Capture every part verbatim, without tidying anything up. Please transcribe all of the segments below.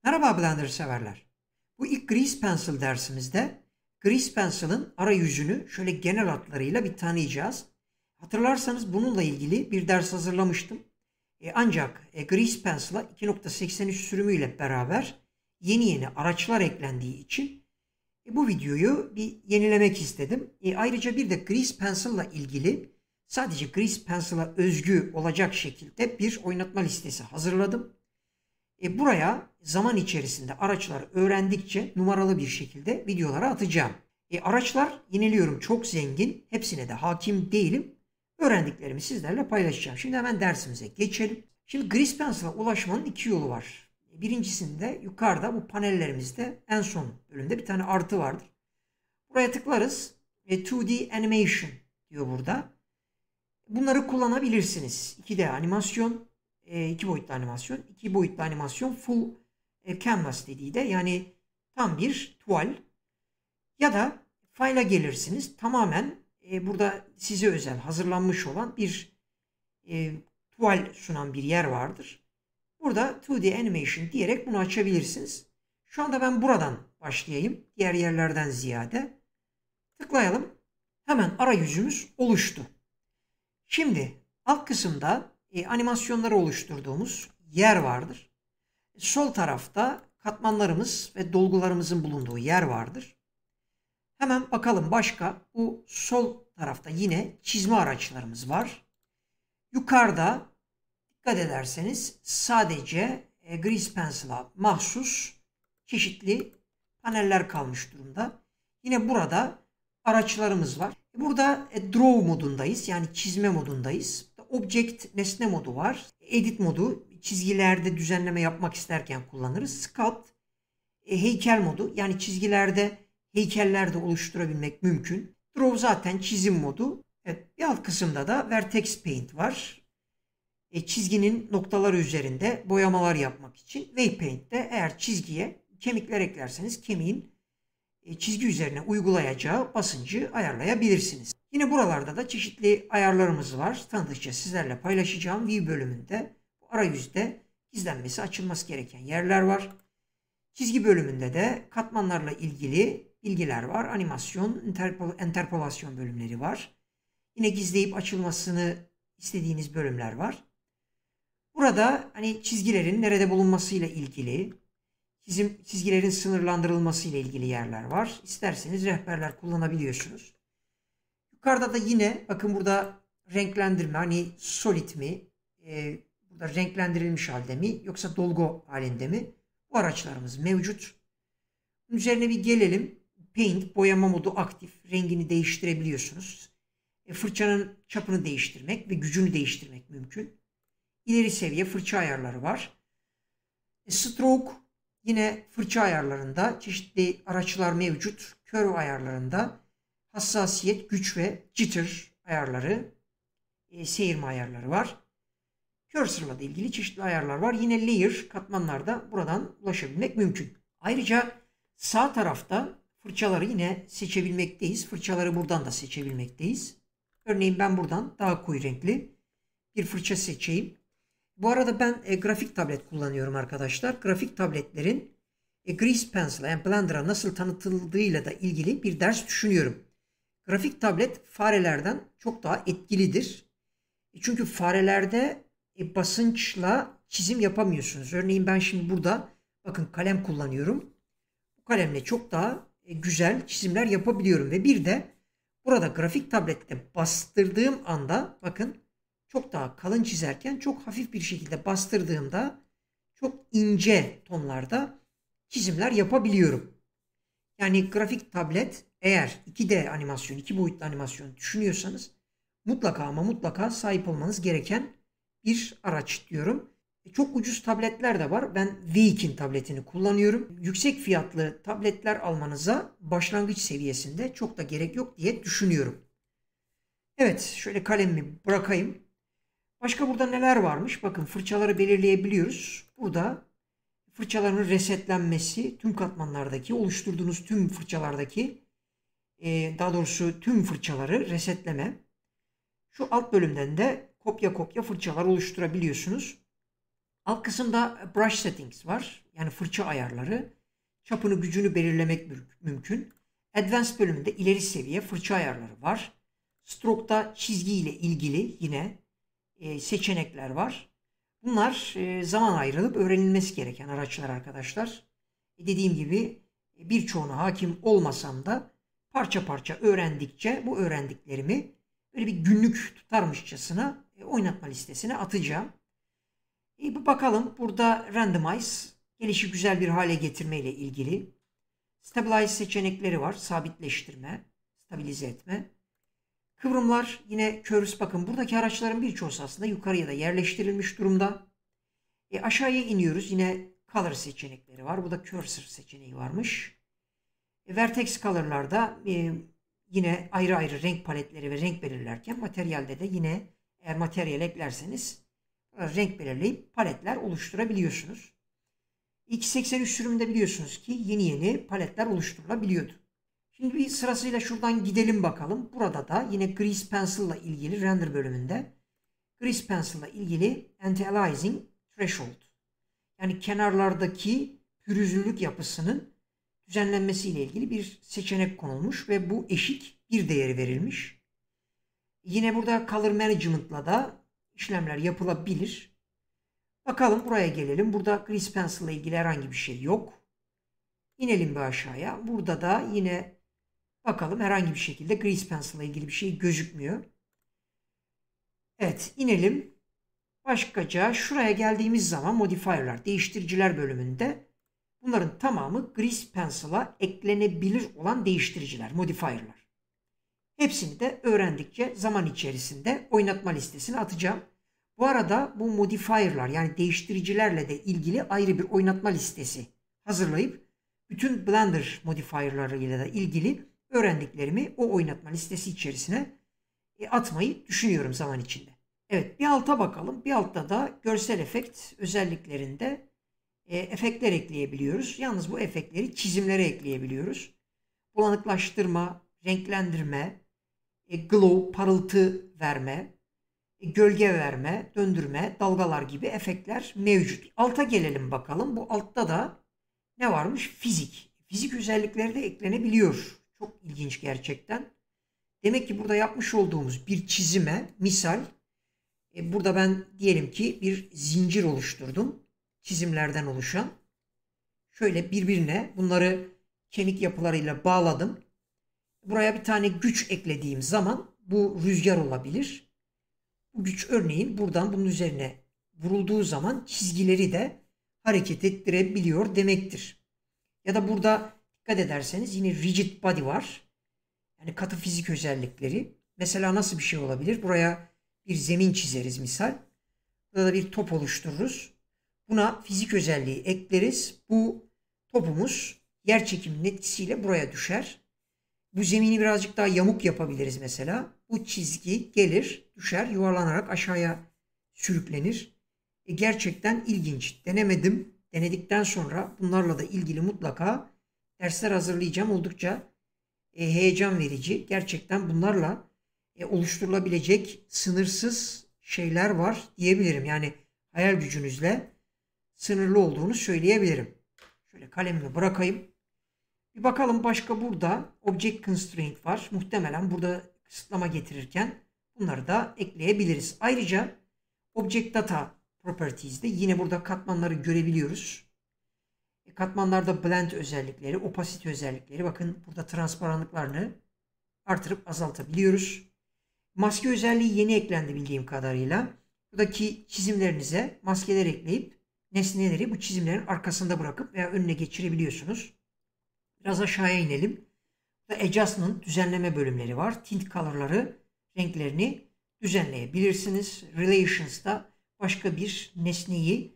Merhaba Blender severler. Bu ilk Grease Pencil dersimizde Grease Pencil'ın arayüzünü şöyle genel hatlarıyla bir tanıyacağız. Hatırlarsanız bununla ilgili bir ders hazırlamıştım. E, ancak e, Grease Pencil'a iki nokta seksen üç sürümüyle beraber yeni yeni araçlar eklendiği için e, bu videoyu bir yenilemek istedim. E, ayrıca bir de Grease Pencil'la ilgili sadece Grease Pencil'a özgü olacak şekilde bir oynatma listesi hazırladım. E buraya zaman içerisinde araçları öğrendikçe numaralı bir şekilde videolara atacağım. E araçlar yeniliyorum çok zengin. Hepsine de hakim değilim. Öğrendiklerimi sizlerle paylaşacağım. Şimdi hemen dersimize geçelim. Şimdi Grease Pencil'a ulaşmanın iki yolu var. Birincisinde yukarıda bu panellerimizde en son bölümde bir tane artı vardır. Buraya tıklarız. E, iki D Animation diyor burada. Bunları kullanabilirsiniz. iki D animasyon. iki boyutlu animasyon, iki boyutlu animasyon full canvas dediği de yani tam bir tuval. Ya da file'a gelirsiniz. Tamamen e, burada size özel hazırlanmış olan bir e, tuval sunan bir yer vardır. Burada iki D animation diyerek bunu açabilirsiniz. Şu anda ben buradan başlayayım. Diğer yerlerden ziyade. Tıklayalım. Hemen arayüzümüz oluştu. Şimdi alt kısımda E, animasyonları oluşturduğumuz yer vardır. Sol tarafta katmanlarımız ve dolgularımızın bulunduğu yer vardır. Hemen bakalım başka. Bu sol tarafta yine çizme araçlarımız var. Yukarıda dikkat ederseniz sadece e, Grease Pencil'a mahsus çeşitli paneller kalmış durumda. Yine burada araçlarımız var. Burada e, Draw modundayız, yani çizme modundayız. Object nesne modu var. Edit modu çizgilerde düzenleme yapmak isterken kullanırız. Sculpt e, heykel modu, yani çizgilerde heykeller de oluşturabilmek mümkün. Draw zaten çizim modu. Evet, bir alt kısımda da Vertex Paint var. E, çizginin noktaları üzerinde boyamalar yapmak için. Waypaint'te eğer çizgiye kemikler eklerseniz kemiğin e, çizgi üzerine uygulayacağı basıncı ayarlayabilirsiniz. Yine buralarda da çeşitli ayarlarımız var. Tanıdıkça sizlerle paylaşacağım. View bölümünde bu arayüzde gizlenmesi, açılması gereken yerler var. Çizgi bölümünde de katmanlarla ilgili bilgiler var. Animasyon, interpol interpolasyon bölümleri var. Yine gizleyip açılmasını istediğiniz bölümler var. Burada hani çizgilerin nerede bulunmasıyla ilgili, çizim, çizgilerin sınırlandırılmasıyla ilgili yerler var. İsterseniz rehberler kullanabiliyorsunuz. Yukarıda da yine bakın burada renklendirme, hani solid mi, e, burada renklendirilmiş halde mi yoksa dolgu halinde mi, bu araçlarımız mevcut. Üzerine bir gelelim. Paint boyama modu aktif, rengini değiştirebiliyorsunuz. E, fırçanın çapını değiştirmek ve gücünü değiştirmek mümkün. İleri seviye fırça ayarları var. E, stroke yine fırça ayarlarında çeşitli araçlar mevcut. Curve ayarlarında hassasiyet, güç ve jitter ayarları, e, seyirme ayarları var. Cursor'la da ilgili çeşitli ayarlar var. Yine layer katmanlarda buradan ulaşabilmek mümkün. Ayrıca sağ tarafta fırçaları yine seçebilmekteyiz. Fırçaları buradan da seçebilmekteyiz. Örneğin ben buradan daha koyu renkli bir fırça seçeyim. Bu arada ben e, grafik tablet kullanıyorum arkadaşlar. Grafik tabletlerin e, Grease Pencil'a, yani Blender'a nasıl tanıtıldığıyla da ilgili bir ders düşünüyorum. Grafik tablet farelerden çok daha etkilidir. Çünkü farelerde e, basınçla çizim yapamıyorsunuz. Örneğin ben şimdi burada bakın kalem kullanıyorum. Bu kalemle çok daha e, güzel çizimler yapabiliyorum. Ve bir de burada grafik tablette bastırdığım anda bakın çok daha kalın çizerken çok hafif bir şekilde bastırdığımda çok ince tonlarda çizimler yapabiliyorum. Yani grafik tablet eğer iki D animasyon, iki boyutlu animasyon düşünüyorsanız mutlaka ama mutlaka sahip olmanız gereken bir araç diyorum. E çok ucuz tabletler de var. Ben Viik'in tabletini kullanıyorum. Yüksek fiyatlı tabletler almanıza başlangıç seviyesinde çok da gerek yok diye düşünüyorum. Evet, şöyle kalemimi bırakayım. Başka burada neler varmış? Bakın fırçaları belirleyebiliyoruz. Burada fırçaların resetlenmesi, tüm katmanlardaki, oluşturduğunuz tüm fırçalardaki, daha doğrusu tüm fırçaları resetleme. Şu alt bölümden de kopya kopya fırçalar oluşturabiliyorsunuz. Alt kısımda brush settings var. Yani fırça ayarları. Çapını, gücünü belirlemek mümkün. Advanced bölümünde ileri seviye fırça ayarları var. Stroke'da çizgi ile ilgili yine e, seçenekler var. Bunlar e, zaman ayrılıp öğrenilmesi gereken araçlar arkadaşlar. E, dediğim gibi e, birçoğuna hakim olmasam da parça parça öğrendikçe bu öğrendiklerimi böyle bir günlük tutarmışçasına e, oynatma listesine atacağım. E, bir bakalım burada randomize, gelişi güzel bir hale getirme ile ilgili. Stabilize seçenekleri var. Sabitleştirme, stabilize etme. Kıvrımlar yine curves, bakın buradaki araçların birçoğu aslında yukarıya da yerleştirilmiş durumda. E, aşağıya iniyoruz. Yine color seçenekleri var. Burada cursor seçeneği varmış. E, vertex color'larda e, yine ayrı ayrı renk paletleri ve renk belirlerken materyalde de yine eğer materyal eklerseniz renk belirleyip paletler oluşturabiliyorsunuz. iki seksen üç sürümünde biliyorsunuz ki yeni yeni paletler oluşturulabiliyordu. Şimdi bir sırasıyla şuradan gidelim bakalım. Burada da yine Grease Pencil ile ilgili render bölümünde Grease Pencil ile ilgili Anti-Aliasing Threshold, yani kenarlardaki pürüzlülük yapısının düzenlenmesi ile ilgili bir seçenek konulmuş ve bu eşik bir değeri verilmiş. Yine burada Color Management'la da işlemler yapılabilir. Bakalım, buraya gelelim. Burada Grease Pencil ile ilgili herhangi bir şey yok. İnelim bir aşağıya. Burada da yine bakalım, herhangi bir şekilde Grease Pencil ile ilgili bir şey gözükmüyor. Evet, inelim. Başkaca şuraya geldiğimiz zaman modifier'lar, değiştiriciler bölümünde bunların tamamı Grease Pencil'a eklenebilir olan değiştiriciler, modifier'lar. Hepsini de öğrendikçe zaman içerisinde oynatma listesine atacağım. Bu arada bu modifier'lar, yani değiştiricilerle de ilgili ayrı bir oynatma listesi hazırlayıp bütün Blender modifier'larıyla da ilgili öğrendiklerimi o oynatma listesi içerisine atmayı düşünüyorum zaman içinde. Evet, bir alta bakalım. Bir altta da görsel efekt özelliklerinde e, efektler ekleyebiliyoruz. Yalnız bu efektleri çizimlere ekleyebiliyoruz. Bulanıklaştırma, renklendirme, e, glow, parıltı verme, e, gölge verme, döndürme, dalgalar gibi efektler mevcut. Alta gelelim bakalım. Bu altta da ne varmış? Fizik. Fizik özellikleri de eklenebiliyor. Çok ilginç gerçekten. Demek ki burada yapmış olduğumuz bir çizime misal, e, burada ben diyelim ki bir zincir oluşturdum. Çizimlerden oluşan. Şöyle birbirine bunları kemik yapılarıyla bağladım. Buraya bir tane güç eklediğim zaman bu rüzgar olabilir. Bu güç örneğin buradan bunun üzerine vurulduğu zaman çizgileri de hareket ettirebiliyor demektir. Ya da burada dikkat ederseniz yine rigid body var. Yani katı fizik özellikleri. Mesela nasıl bir şey olabilir? Buraya bir zemin çizeriz misal. Burada da bir top oluştururuz. Buna fizik özelliği ekleriz. Bu topumuz yer çekiminin etkisiyle buraya düşer. Bu zemini birazcık daha yamuk yapabiliriz mesela. Bu çizgi gelir, düşer, yuvarlanarak aşağıya sürüklenir. E gerçekten ilginç. Denemedim. Denedikten sonra bunlarla da ilgili mutlaka dersler hazırlayacağım. Oldukça e, heyecan verici. Gerçekten bunlarla e, oluşturulabilecek sınırsız şeyler var diyebilirim. Yani hayal gücünüzle sınırlı olduğunu söyleyebilirim. Şöyle kalemimi bırakayım. Bir bakalım, başka burada Object Constraint var. Muhtemelen burada kısıtlama getirirken bunları da ekleyebiliriz. Ayrıca Object Data Properties'de yine burada katmanları görebiliyoruz. E, katmanlarda blend özellikleri, opacity özellikleri, bakın burada transparanlıklarını artırıp azaltabiliyoruz. Maske özelliği yeni eklendi bildiğim kadarıyla. Buradaki çizimlerinize maskeler ekleyip nesneleri bu çizimlerin arkasında bırakıp veya önüne geçirebiliyorsunuz. Biraz aşağıya inelim. Burada Adjustment, düzenleme bölümleri var. Tint color'ları, renklerini düzenleyebilirsiniz. Relations'da başka bir nesneyi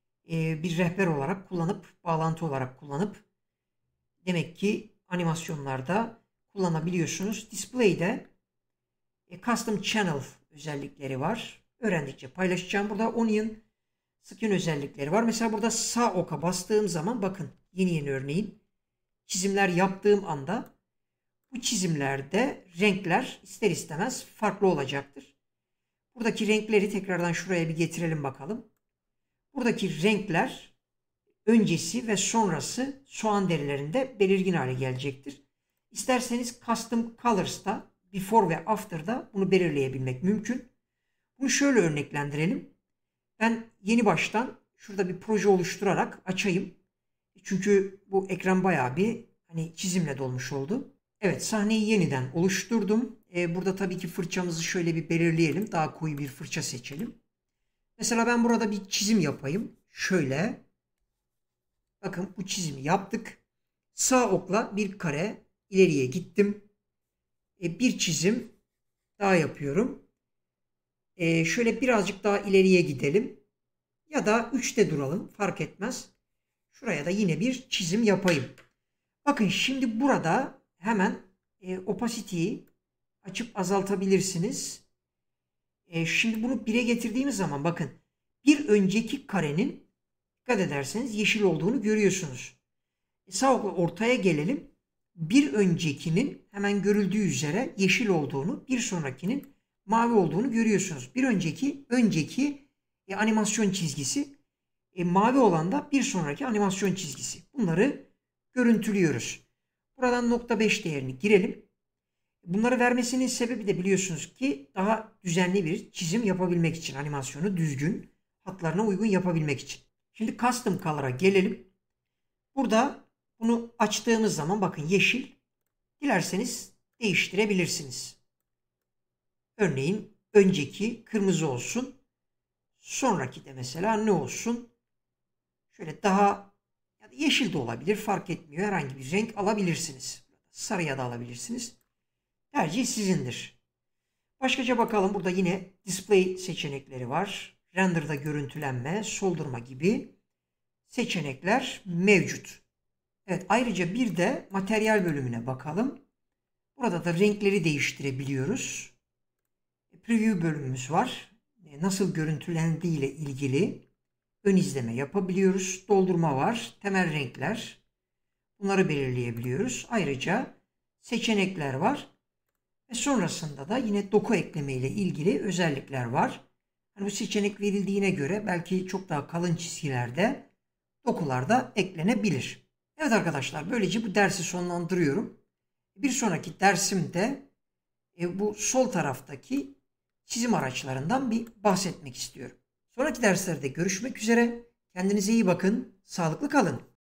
e, bir rehber olarak kullanıp, bağlantı olarak kullanıp demek ki animasyonlarda kullanabiliyorsunuz. Display'de e, Custom Channel özellikleri var. Öğrendikçe paylaşacağım. Burada Onion, Skin özellikleri var. Mesela burada sağ oka bastığım zaman bakın, yeni yeni örneğin çizimler yaptığım anda bu çizimlerde renkler ister istemez farklı olacaktır. Buradaki renkleri tekrardan şuraya bir getirelim bakalım. buradaki renkler öncesi ve sonrası soğan derilerinde belirgin hale gelecektir. İsterseniz Custom Colors'ta Before ve After'da bunu belirleyebilmek mümkün. Bunu şöyle örneklendirelim. Ben yeni baştan şurada bir proje oluşturarak açayım. Çünkü bu ekran bayağı bir hani çizimle dolmuş oldu. Evet, sahneyi yeniden oluşturdum. Ee, burada tabii ki fırçamızı şöyle bir belirleyelim. Daha koyu bir fırça seçelim. Mesela ben burada bir çizim yapayım. Şöyle. Bakın bu çizimi yaptık. Sağ okla bir kare ileriye gittim. Ee, bir çizim daha yapıyorum. Ee, şöyle birazcık daha ileriye gidelim. Ya da üçte duralım. Fark etmez. Şuraya da yine bir çizim yapayım. Bakın şimdi burada hemen e, opacity'yi açıp azaltabilirsiniz. E, şimdi bunu bire getirdiğimiz zaman bakın bir önceki karenin dikkat ederseniz yeşil olduğunu görüyorsunuz. E, sağ okla ortaya gelelim. Bir öncekinin hemen görüldüğü üzere yeşil olduğunu, bir sonrakinin mavi olduğunu görüyorsunuz. Bir önceki önceki e, animasyon çizgisi, e, mavi olan da bir sonraki animasyon çizgisi. Bunları görüntülüyoruz. Buradan nokta beş değerini girelim. Bunları vermesinin sebebi de biliyorsunuz ki daha düzenli bir çizim yapabilmek için, animasyonu düzgün, hatlarına uygun yapabilmek için. Şimdi Custom Color'a gelelim. Burada bunu açtığımız zaman bakın yeşil. Dilerseniz değiştirebilirsiniz. Örneğin önceki kırmızı olsun. Sonraki de mesela ne olsun? Şöyle daha ya da yeşil de olabilir, fark etmiyor. Herhangi bir renk alabilirsiniz. Sarıya da alabilirsiniz. Tercih sizindir. Başkaca bakalım. Burada yine display seçenekleri var. Render'da görüntülenme, soldurma gibi seçenekler mevcut. Evet, ayrıca bir de materyal bölümüne bakalım. Burada da renkleri değiştirebiliyoruz. Preview bölümümüz var. Nasıl görüntülendiği ile ilgili ön izleme yapabiliyoruz. Doldurma var. Temel renkler. Bunları belirleyebiliyoruz. Ayrıca seçenekler var. Ve sonrasında da yine doku ekleme ile ilgili özellikler var. Hani bu seçenek verildiğine göre belki çok daha kalın çizgilerde dokular da eklenebilir. Evet arkadaşlar, böylece bu dersi sonlandırıyorum. Bir sonraki dersimde e, bu sol taraftaki çizim araçlarından bir bahsetmek istiyorum. Sonraki derslerde görüşmek üzere. Kendinize iyi bakın. Sağlıklı kalın.